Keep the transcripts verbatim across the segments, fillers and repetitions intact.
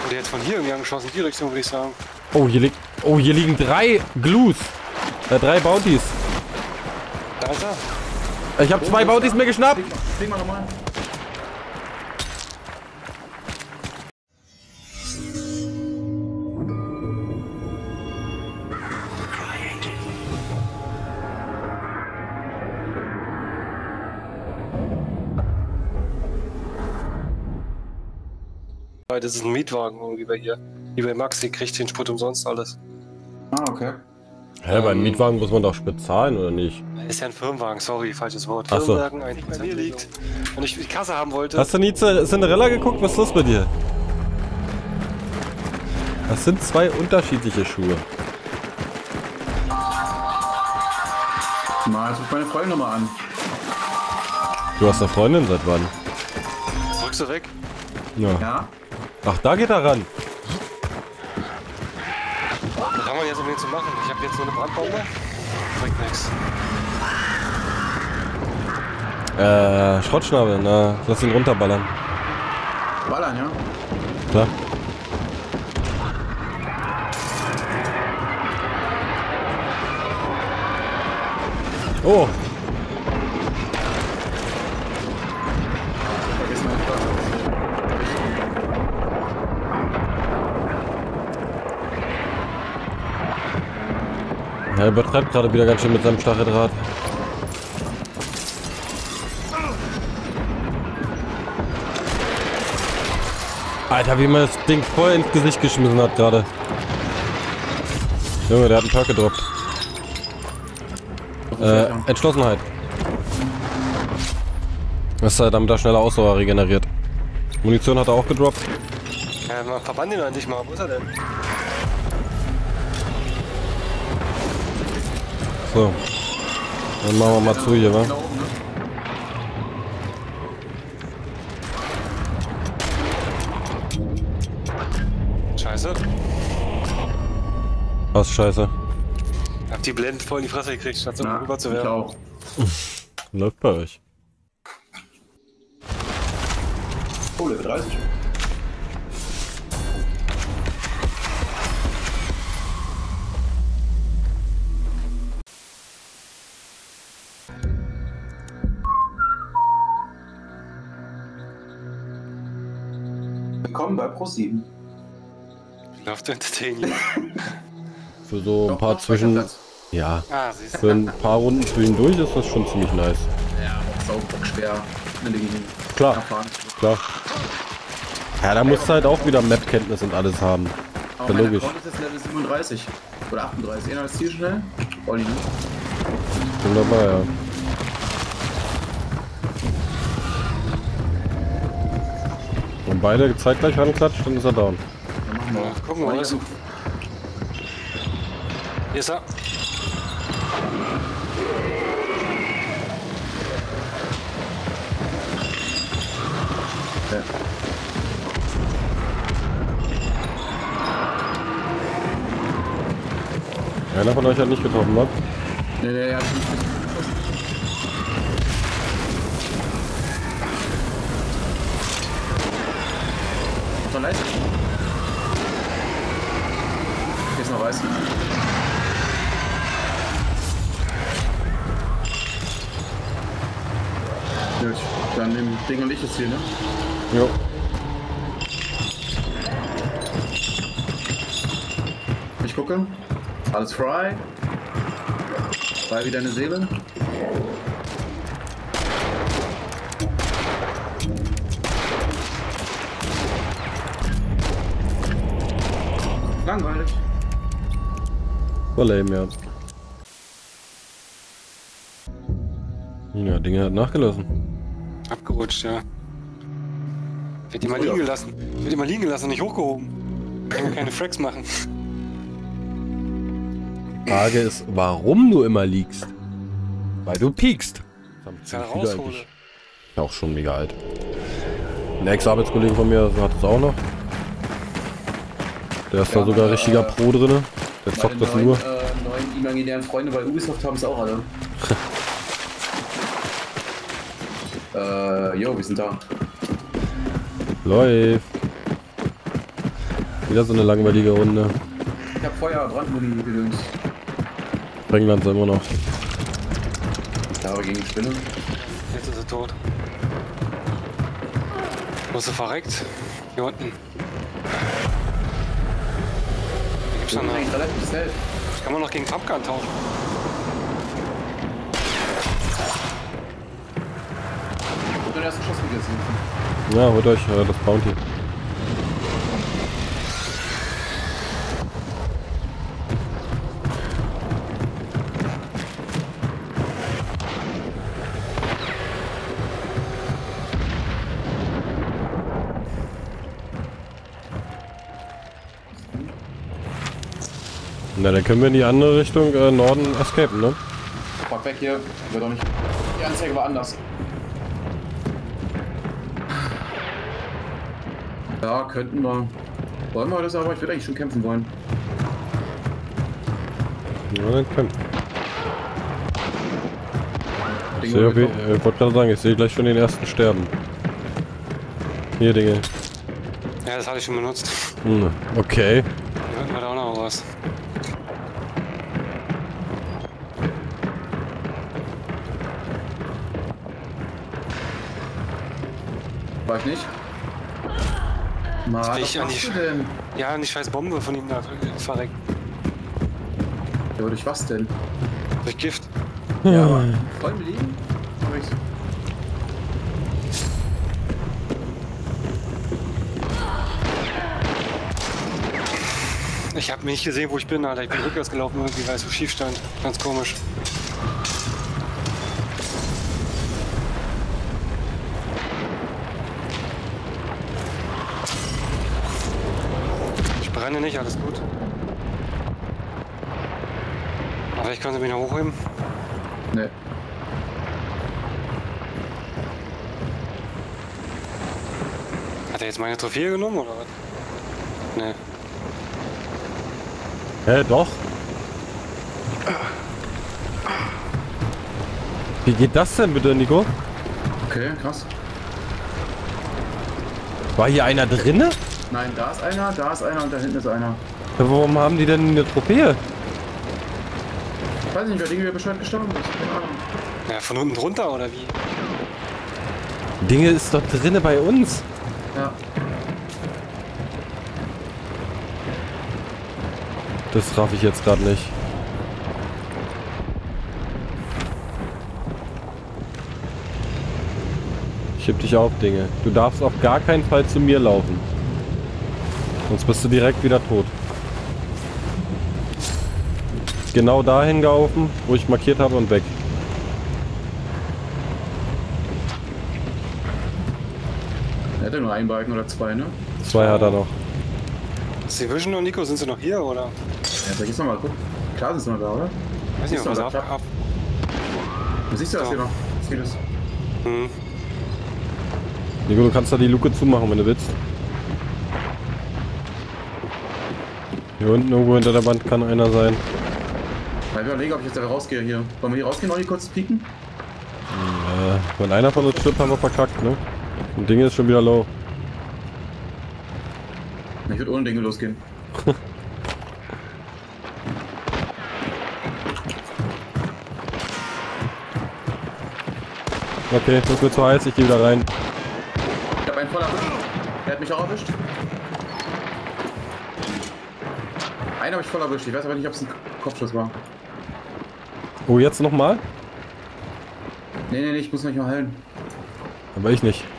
Und der hat von hier irgendwie angeschossen, die Richtung würde ich sagen. Oh, hier liegt. Oh, hier liegen drei Glues. Äh, drei Bounties. Da ist er. Ich habe zwei Bounties mir geschnappt. Spring mal nochmal. Das ist ein Mietwagen irgendwie bei hier. Wie bei Maxi, kriegt den Sprit umsonst alles. Ah, okay. Hä, ähm, beim Mietwagen muss man doch bezahlen, oder nicht? Ist ja ein Firmenwagen, sorry, falsches Wort. Ach so. Firmenwagen, ein bei mir liegt. Und ich die Kasse haben wollte. Hast du nie zu Cinderella geguckt? Was ist los bei dir? Das sind zwei unterschiedliche Schuhe. Mal, jetzt ruf meine Freundin nochmal an. Du hast eine Freundin seit wann? Drückst du weg? Ja. Ja? Ach, da geht er ran. Was haben wir jetzt unbedingt zu machen? Ich habe jetzt nur eine Brandbombe. Bringt nichts. Äh, Schrottschnabel, na, lass ihn runterballern. Ballern, ja? Klar. Oh! Vergiss meine Klasse. Er übertreibt gerade wieder ganz schön mit seinem Stacheldraht. Alter, wie man das Ding voll ins Gesicht geschmissen hat gerade. Junge, der hat einen Perk gedroppt. Äh, Entschlossenheit. Das ist halt, damit er schneller Ausdauer regeneriert. Munition hat er auch gedroppt. Ja, man verbann ihn an dich mal. Wo ist er denn? So. Dann machen wir mal zu hier, wa? Scheiße. Was scheiße. Hab die Blenden voll in die Fresse gekriegt, statt so Ja, rüber zu ich werfen. auch. Läuft bei euch. Oh, Level dreißig. Willkommen bei ProSieben. Läuft Entertaining. Für so ein Doch, paar doch, zwischen... Platz. Ja. Ah, siehst du. Für ein paar Runden zwischendurch ist das schon ziemlich nice. Ja, saubock schwer. Klar. Erfahren. Klar. Ja, da musst du halt auch wieder Map-Kenntnis und alles haben. Aber Ja, mein logisch. Account ist jetzt Level siebenunddreißig. Oder achtunddreißig. Einer das Ziel schnell. Olli, ne? Bin dabei, ja. Und beide zeitgleich ranklatscht, dann ist er down. Dann machen wir. Ja, gucken wir mal. Olli, Hier ist er. Ja. Einer von euch hat nicht getroffen, was? Nee, nee, ja. Noch leicht. Hier ist noch weiß. Gut, dann nehmen Ding und ich das Ziel, ne? Jo. Ich gucke. Alles frei. Frei wie deine Seele. Langweilig. War lame, ja. Ja, Dinge hat nachgelassen. Abgerutscht, ja. Wird immer liegen gelassen. Wird immer liegen gelassen und nicht hochgehoben. Kann man keine Fracks machen. Frage ist, warum du immer liegst? Weil du piekst. Das haben Das ist ja ziemlich viele raushole. eigentlich. Ja, auch schon mega alt. Ein Ex-Arbeitskollege von mir hat das auch noch. Der ist da Ja, sogar meine, richtiger äh, Pro drinne. Der Meine zockt das neuen, nur. äh, neuen imaginären Freunde bei Ubisoft haben es auch alle. äh, jo, wir sind da. Läuft. Wieder so eine langweilige Runde. Ich hab Feuer, Brandmuni gedöns. Sprengland immer noch. Ja, aber gegen die Spinne. Jetzt ist er tot. Wo ist er verreckt? Hier unten. Hier gibt's Das noch ist eine. eigentlich relativ safe. Kann man noch gegen Pumpgun tauschen. Ich hab den ersten Schuss gegessen. Ja, holt euch äh, das Bounty. Na, dann können wir in die andere Richtung äh, Norden escapen, ne? Fuck weg hier. Wird doch nicht. Die Anzeige war anders. Ja, könnten wir. Wollen wir das aber? Ich würde eigentlich schon kämpfen wollen. Ja, dann können. Ich Ding sehe, wird wie, noch- äh, ich wollte gerade sagen, ich sehe gleich schon den ersten sterben. Hier, Dinge. Ja, das hatte ich schon benutzt. Hm, okay. Hier unten war da auch noch was. War ich nicht? Mann, bin was ich an die machst du Sch- denn? Ja, und die scheiß Bombe von ihm da verreckt. Ja, aber durch was denn? Durch Gift. Ja, aber voll im Leben? Hab ich's. Ich hab mich nicht gesehen, wo ich bin, Alter. Ich bin rückwärts gelaufen, irgendwie, weil es so schief stand. Ganz komisch. Ich brenne nicht, alles gut. Aber ich könnte mich noch hochheben. Ne. Hat er jetzt meine Trophäe genommen, oder was? Nee. Hä, doch? Wie geht das denn bitte, Nico? Okay, krass. War hier einer drinne? Nein, da ist einer, da ist einer und da hinten ist einer. Ja, warum haben die denn eine Trophäe? Ich weiß nicht, wer Dinge Bescheid gestorben ist. Keine Ahnung. Ja, von unten drunter, oder wie? Dinge ist doch drinne bei uns. Ja. Das raff ich jetzt gerade nicht. Ich heb dich auf, Dinge. Du darfst auf gar keinen Fall zu mir laufen. Sonst bist du direkt wieder tot. Genau dahin gelaufen, wo ich markiert habe und weg. Er hätte nur einen Balken oder zwei, ne? Zwei hat er noch. Ist die Vision und Nico, sind sie noch hier, oder? Ja, soll ich jetzt nochmal gucken? Klar sind sie noch da, oder? Weiß nicht, Ist was doch ab, da. ab. Du siehst ja das So. hier noch. Ich seh das. Hm. Nico, du kannst da die Luke zumachen, wenn du willst. Hier unten irgendwo hinter der Wand kann einer sein. Ich überlege, ob ich jetzt da rausgehe hier. Wollen wir hier rausgehen, noch hier kurz pieken? Äh, wenn einer von uns stirbt, haben wir verkackt, ne? Und Ding ist schon wieder low. Ich würde ohne Dinge losgehen. Okay, das wird zu heiß, ich gehe wieder rein. Ich habe einen voll erwischt. Der hat mich auch erwischt. Einen habe ich voll erwischt. Ich weiß aber nicht, ob es ein Kopfschuss war. Oh, jetzt nochmal? Nee, nee, nee, ich muss mich mal heilen. Aber ich nicht.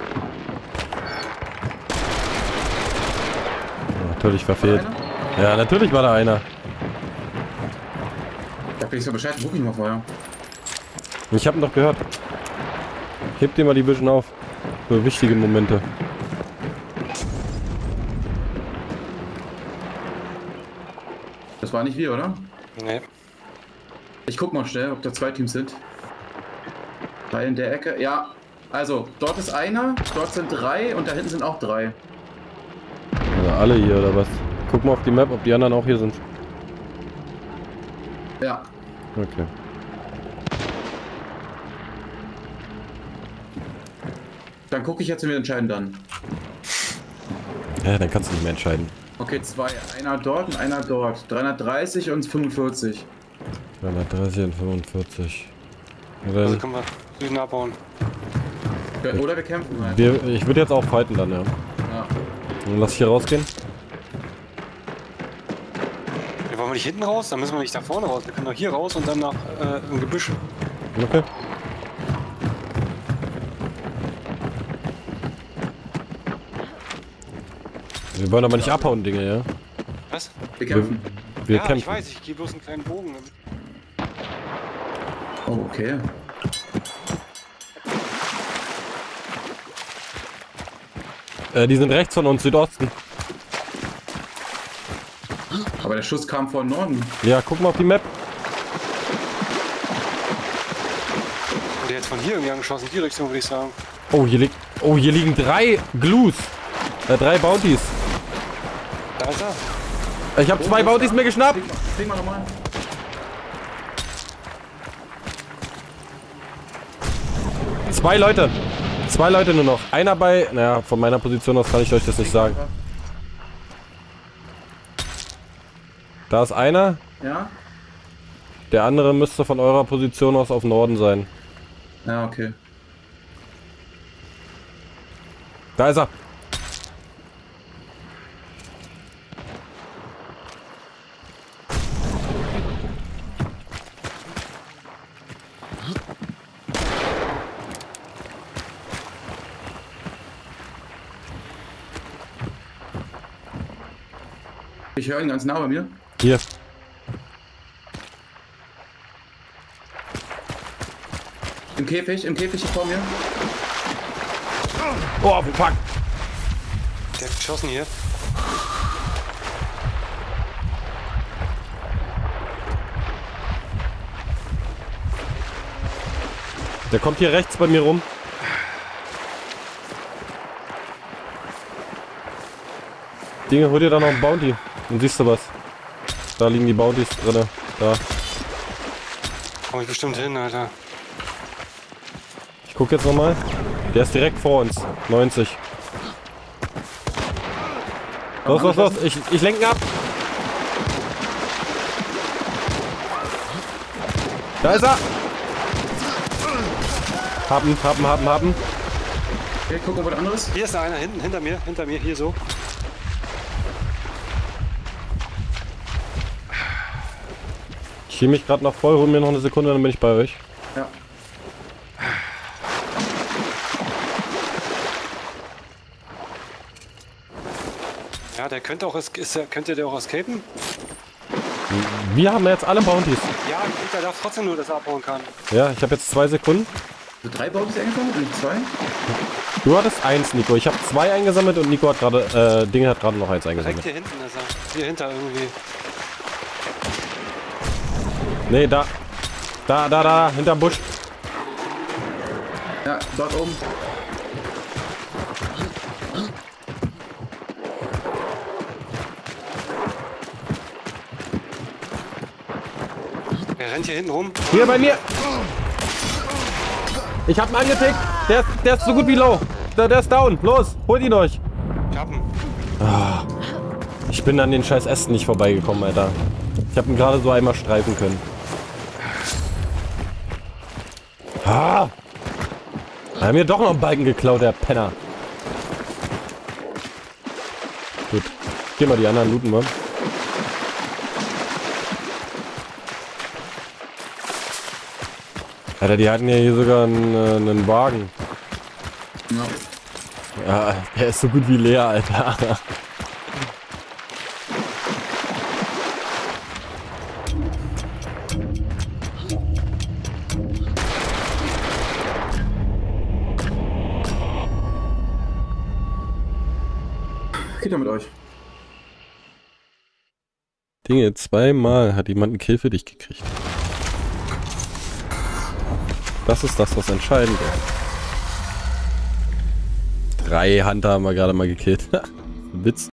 Ja, natürlich verfehlt. War da einer? Ja, natürlich war da einer. Da bin ich so Bescheid, guck ich mal vorher. Ich hab ihn doch gehört. Heb dir mal die Vision auf. Für wichtige Momente. Das war nicht wir, oder? Nee. Ich guck mal schnell, ob da zwei Teams sind. Drei in der Ecke. Ja, also dort ist einer, dort sind drei und da hinten sind auch drei. Also alle hier oder was? Guck mal auf die Map, ob die anderen auch hier sind. Ja. Okay. Dann gucke ich jetzt und wir entscheiden dann. Ja, dann kannst du nicht mehr entscheiden. Okay, zwei. Einer dort und einer dort. dreihundertdreißig und fünfundvierzig. dreihundertdreißig und fünfundvierzig. Ja, Also dann können wir Süden abbauen. Oder wir kämpfen halt. wir, ich würde jetzt auch fighten dann, ja. Ja. Dann lass ich hier rausgehen. Ja, wollen wir nicht hinten raus? Dann müssen wir nicht da vorne raus. Wir können doch hier raus und dann nach äh, im Gebüsch. Okay. Wir wollen aber nicht abhauen, Dinge, ja? Was? Wir kämpfen. Wir ja, ich kämpfen. weiß, ich gehe bloß einen kleinen Bogen. Oh, okay. Äh, die sind rechts von uns, Südosten. Aber der Schuss kam von Norden. Ja, guck mal auf die Map. Und der jetzt von hier irgendwie angeschossen, in die Richtung würde ich sagen. Oh, hier liegt. Oh, hier liegen drei Glues. Äh, drei Bounties. Da ist er. Ich habe zwei Bounties mir geschnappt. Flieg mal, flieg mal nochmal. Zwei Leute. Zwei Leute nur noch. Einer bei. Naja, von meiner Position aus kann ich euch das nicht sagen. Da ist einer. Ja? Der andere müsste von eurer Position aus auf Norden sein. Ja, okay. Da ist er. Ich höre ihn ganz nah bei mir. Hier. Im Käfig, im Käfig hier vor mir. Oh, fuck. Der hat geschossen hier. Der kommt hier rechts bei mir rum. Dinge, hol dir da noch ein Bounty. Dann siehst du was. Da liegen die Bounties drin. Da. Komm ich bestimmt hin, Alter. Ich guck jetzt nochmal. Der ist direkt vor uns. neunzig. Los, los, los. Ich, ich lenke ihn ab. Da ist er. Haben, haben, haben, haben. Okay, guck mal, was anderes. Hier ist einer hinten, hinter mir, hinter mir, hier so. Ich schiebe mich gerade noch voll, hol mir noch eine Sekunde, dann bin ich bei euch. Ja. Ja, der könnte auch, es- ist, der- könnte der auch escapen? Wir haben jetzt alle Bounties. Ja, der darf trotzdem nur, dass er abhauen kann. Ja, ich habe jetzt zwei Sekunden. So drei Bounties eingefangen und nicht zwei? Du hattest eins, Nico. Ich habe zwei eingesammelt und Nico hat gerade, äh, Dinge hat gerade noch eins Direkt eingesammelt. hier hinten ist er. Hier hinter irgendwie. Nee, da. Da, da, da, hinterm Busch. Ja, dort oben. Der rennt hier hinten rum. Hier bei mir. Ich hab ihn angetickt. Der, ist- der ist so gut wie low. Der, der ist down. Los, holt ihn euch. Ich hab ihn. Ich bin an den scheiß Ästen nicht vorbeigekommen, Alter. Ich hab ihn gerade so einmal streifen können. Ah! Er hat mir doch noch einen Balken geklaut, der Penner. Gut. Geh mal die anderen looten, Mann. Alter, die hatten ja hier sogar einen, äh, einen Wagen. Ja. Ja, der ist so gut wie leer, Alter. Geht er mit euch? Dinge, zweimal hat jemand einen Kill für dich gekriegt. Das ist das, was entscheidend ist. Drei Hunter haben wir gerade mal gekillt. Witz.